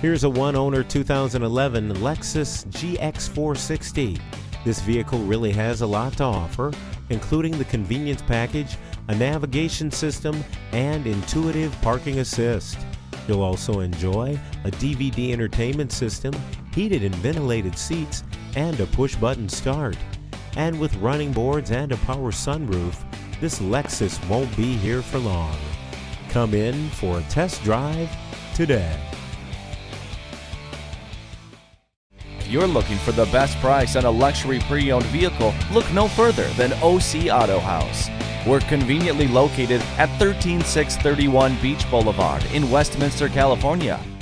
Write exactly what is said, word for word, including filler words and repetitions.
Here's a one-owner two thousand eleven Lexus G X four sixty. This vehicle really has a lot to offer, including the convenience package, a navigation system, and intuitive parking assist. You'll also enjoy a D V D entertainment system, heated and ventilated seats, and a push-button start. And with running boards and a power sunroof, this Lexus won't be here for long. Come in for a test drive today. If you're looking for the best price on a luxury pre-owned vehicle, look no further than O C Auto House. We're conveniently located at one three six three one Beach Boulevard in Westminster, California.